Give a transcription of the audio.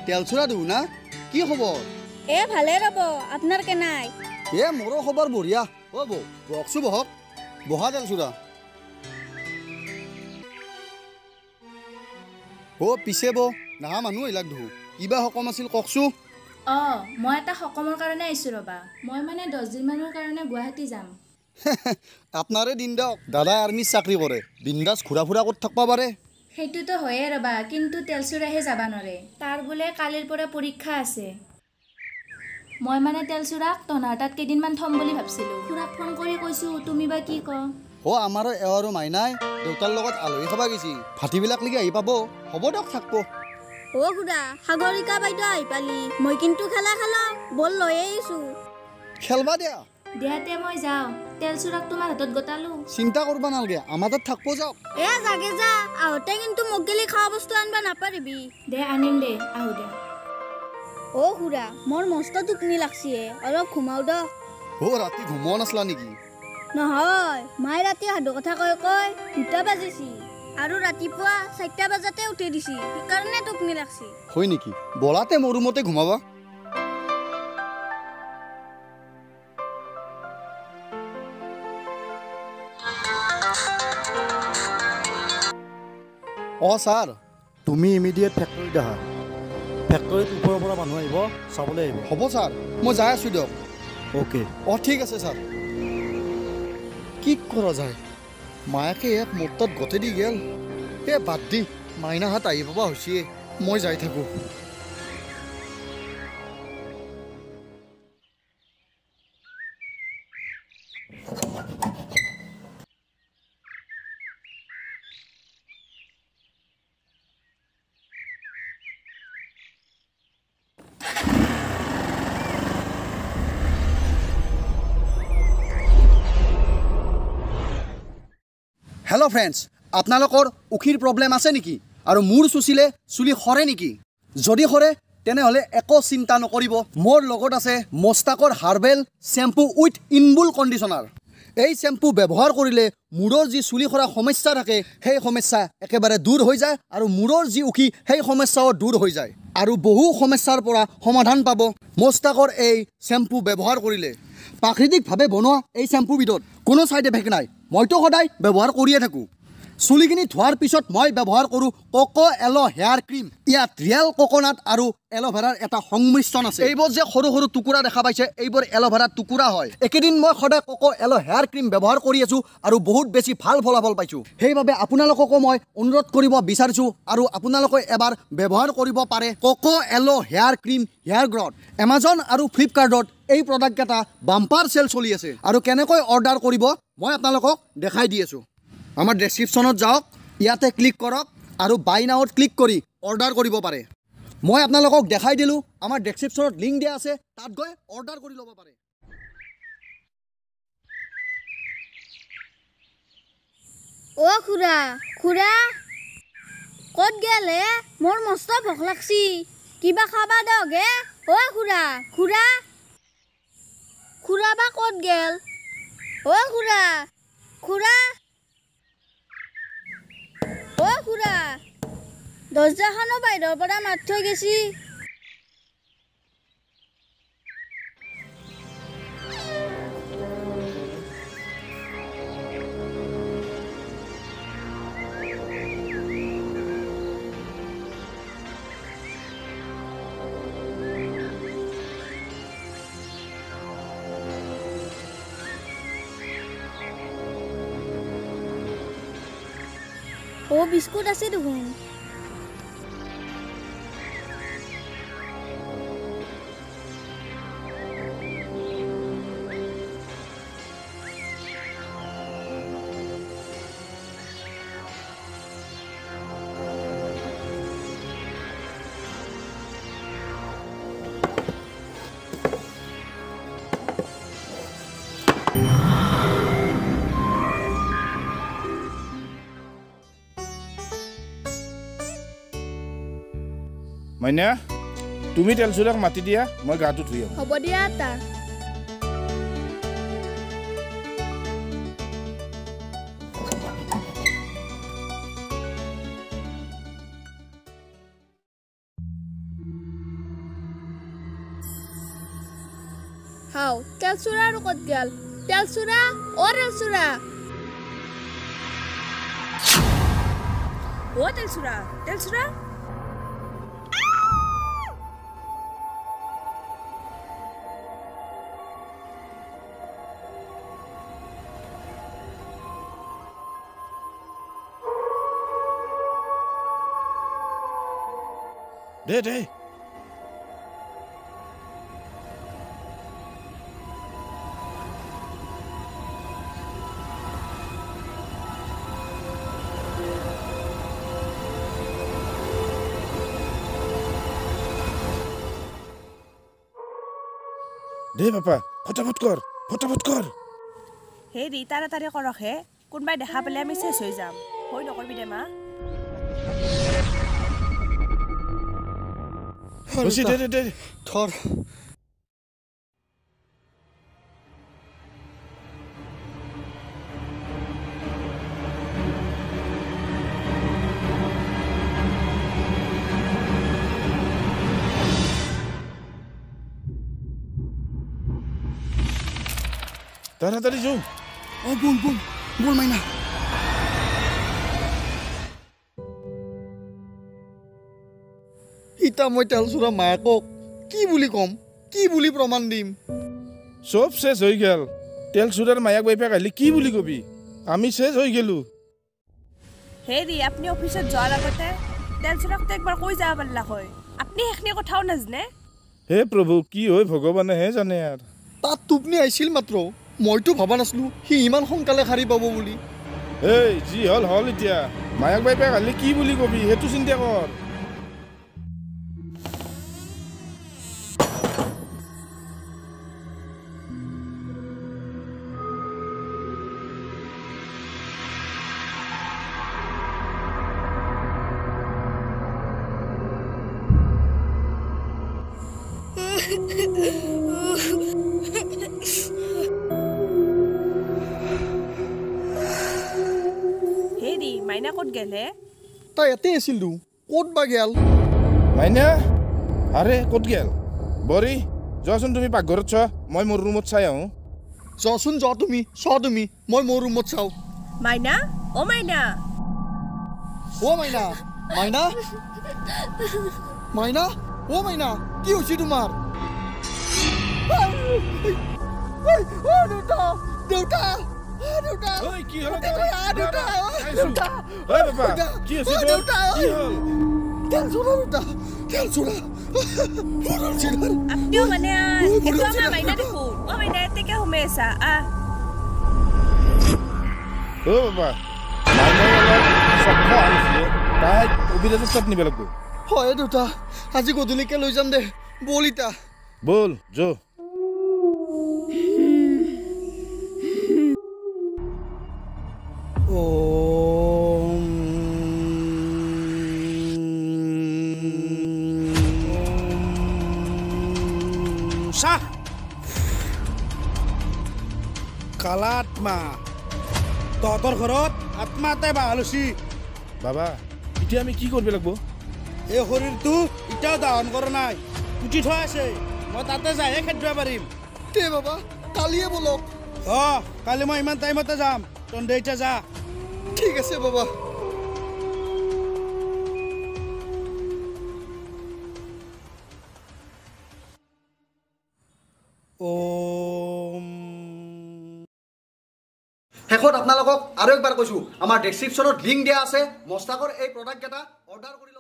তেলচুৰা দিও না কি খবৰ এ ভালে ৰব আপোনাৰ কে নাই এ মোৰো খবৰ বঢ়িয়া অ বৌ বকছো বহক বহা তেলচুৰা অ পিছে বৌ নাহা মানুহ এইলাক ধু কিবা হকম আছিল ককছো মই এটা হকমৰ কাৰণে আহিছো ৰবা মই মানে 10 দিন মানৰ কাৰণে গুৱাহাটী যাম আপনাৰে দিন দিয়ক দাদা আৰ্মিত চাকৰি কৰে বিন্দাস ঘুৰা ফুৰা কৰি থাকবা পাৰে সেইটোতো হয়ে ৰবা কিন্তু তেলচুৰাহে যাবা নৰে তাৰ বোলে কালিৰ পৰা পৰীক্ষা আছে মই মানে তেলচুৰাক তনাৰ তাত কেইদিনমান থম বুলি ভাবছিলো খুৰাক ফোন কৰি কৈছো তুমি বা কি ক অ আমাৰো এৱাৰো মাইনাই দেউতাৰ লগত আলহী খাবা গেছি ভাটিবিলাক লাগি আহি পাব হ'ব দিয়ক থাকব অ খুৰা সাগৰিকা বাইদেউ আহি পালি মই কিন্তু খেলা খেলাম বল লৈ আহিছো খেলবা দিয়া দিয়াতে মই যাওঁ তেলচুৰাক তোমাৰ হাতত গতালো চিন্তা কৰবা নালগে আমাৰ তাত থাকব যাওক এ জাগে যা আহোতে কিন্তু মোক গেলি খাৱা বস্তু আনবা নাপাৰিবি দে আনিম দে আহো দে অ খুৰা মোৰ মস্ত টোপনি লাগছি অলপ ঘুমাও দ অ ৰাতি ঘুমোৱা নাছলা নেকি নহয় মাই ৰাতি সাধু কথা কৈ 2টা বাজিছি আৰু ৰাতিপুৱা 4টা বজাতে উঠি দিছি সেইকাৰণে টোপনি লাগছি হয় নেকি বলাতে মোৰ ৰুমতে ঘুমাবা অ ছাৰ তুমি ইমিডিয়েট ফেক্টৰীত আহা ফেক্টৰীত ওপৰৰ পৰা মানুহ আহিব চাবলৈ আহিব হ'ব ছাৰ মই যাই আছোঁ দিয়ক অ'কে অঁ ঠিক আছে ছাৰ কি কৰা যায় মায়াকে এক মোৰ তাত গতে দি গেল এ বাদ দি মাইনাহাত আহি পাবা হৈছে মই যাই থাকোঁ হেল্ল' ফ্ৰেণ্ডছ আপোনালোকৰ উখিৰ প্ৰব্লেম আছে নেকি আৰু মূৰ চুচিলে চুলি সৰে নেকি যদি সৰে তেনেহ'লে একো চিন্তা নকৰিব মোৰ লগত আছে মুস্তাকৰ herbal shampoo with inbuilt conditioner এই শ্যাম্পু ব্যৱহাৰ কৰিলে মূৰৰ যি চুলি সৰা সমস্যা থাকে সেই সমস্যা একেবাৰে দূৰ হৈ যায় আৰু মূৰৰ যি উখি সেই সমস্যাও দূৰ হৈ যায় আৰু বহু সমস্যাৰ পৰা সমাধান পাব মুস্তাকৰ এই শ্যাম্পু ব্যৱহাৰ কৰিলে প্ৰাকৃতিকভাৱে বনোৱা এই শ্যাম্পুবিধত কোনো ছাইড এফেক্ট নাই মইতো সদায় ব্যৱহাৰ কৰিয়ে থাকোঁ চুলিখিনি ধোৱাৰ পিছত মই ব্যৱহাৰ কৰোঁ কোকোএলো হেয়াৰ ক্ৰীম ইয়াত ৰিয়েল কোকোনাট আৰু এল'ভেৰাৰ এটা সংমিশ্ৰণ আছে এইবোৰ যে সৰু সৰু টুকুৰা দেখা পাইছে এইবোৰ এল'ভেৰাৰ টুকুৰা হয় একেদিন মই সদায় কোকোএলো হেয়াৰ ক্ৰীম ব্যৱহাৰ কৰি আছোঁ আৰু বহুত বেছি ভাল ফলাফল পাইছোঁ সেইবাবে আপোনালোককো মই অনুৰোধ কৰিব বিচাৰিছোঁ আৰু আপোনালোকে এবাৰ ব্যৱহাৰ কৰিব পাৰে Cocoaloe hair cream hair growth Amazon আৰু ফ্লিপকাৰ্টত এই প্ৰডাক্টকেইটা বাম্পাৰ চেল চলি আছে আৰু কেনেকৈ অৰ্ডাৰ কৰিব মই আপোনালোকক দেখাই দি আছোঁ আমাৰ ডেছক্ৰিপশ্যনত যাওক ইয়াতে ক্লিক কৰক আৰু বাই নাওত ক্লিক কৰি অৰ্ডাৰ কৰিব পাৰে মই আপোনালোকক দেখাই দিলোঁ আমাৰ ডেছক্ৰিপশ্যনত লিংক দিয়া আছে তাত গৈ অৰ্ডাৰ কৰি ল'ব পাৰে অ খুৰা খুৰা ক'ত গেল হে মোৰ মস্ত ভোক লাগছি কিবা খাবা দক হে অ খুৰা খুৰা খুৰা বা ক'ত গেল অ খুৰা খুৰা অ খুৰা দৰ্জাখনো বাহিৰৰ পৰা মাত থৈ গেছি অ বিস্কুট আছে দেখোন মাইনা তুমি তেলচুৰাক মাতি দিয়া মই গাটো ধুই আহোঁ হ'ব দিয়া তা তেলচুৰা আৰু ক'ত গেল তেলচুৰা অ তেলচুৰা অ তেলচুৰা তেলচুৰা দে দে দে বাপা ফটাফট কৰ হেৰি তাড়াতাড়ি কৰকহে কোনোবাই দেখা পালে আমি চেচ হৈ যাম হৈ নকৰবি দে মা দে থৰ তাড়াতাড়ি যাও অ বল মাইনা ইতা মই তেলচুৰা মায়াকক কি বুলি ক'ম কি বুলি প্ৰমাণ দিম চব শেষ হৈ গেল তেলচুৰাৰ মায়াক বাইপাক আহিলে কি বুলি কবি আমি শেষ হৈ গেলো হেৰি আপুনি অফিচত যোৱাৰ আগতে তেলচুৰাকতো একবাৰ কৈ যাব পাৰিলা হয় আপুনি সেইখিনি কথাও নাজানে হে প্ৰভু কি হয় ভগৱানেহে জানে আৰু তাত টোপনি আহিছিল মাত্ৰ মইতো ভবা নাছিলো সি ইমান সোনকালে সাৰি পাব বুলি এই যি হল এতিয়া মায়াক বাইপাক আহিলে কি বুলি কবি সেইটো চিন্তা কৰ হেৰি মাইনা ক'ত গেল হে তাই ইয়াতে আছিলতো ক'ত বা গেল মাইনা আৰে ক'ত গেল বৰি যোৱাচোন তুমি পাকঘৰত চোৱা মই মোৰ ৰুমত চাই আহোঁ যোৱাচোন যোৱা তুমি মই মোৰ ৰুমত চাওঁ মাইনা অ মাইনা অ মাইনা কি হৈছে তোমাৰ দেউতা ঐ কি হ'ল ঐ বাবা কি হৈছে তোৰ কি হ'ল তেলচুৰা আপুনিও মানে সেইটো আমাৰ মাইনা দেখোন অ মাইনা এতেকে সোমাই আছা অ বাবা মাইনাই অলপ চক্কা আহিছে তাই অবিৰাজত তাত নিব লাগিব হয় দেউতা আজি গধূলিকে লৈ যাম দে বল ইতা বল যো কালা আত্মা তহঁতৰ ঘৰত আত্মা এটাই বাহাল হৈছি বাবা এতিয়া আমি কি কৰিব লাগিব এই শৰীৰটো এতিয়াও দাহন কৰা নাই পুতি থোৱা আছে মই তাতে যাইহে খেদিব পাৰিম দে বাবা কালিয়ে বলক কালি মই ইমান টাইমতে যাম তহঁতে এতিয়া যা ঠিক আছে বাবা শেষত আপোনালোকক আৰু একবাৰ কৈছোঁ আমাৰ ডেছক্ৰিপশ্যনত লিংক দিয়া আছে মস্তাকৰ এই প্ৰডাক্টকেইটা অৰ্ডাৰ কৰি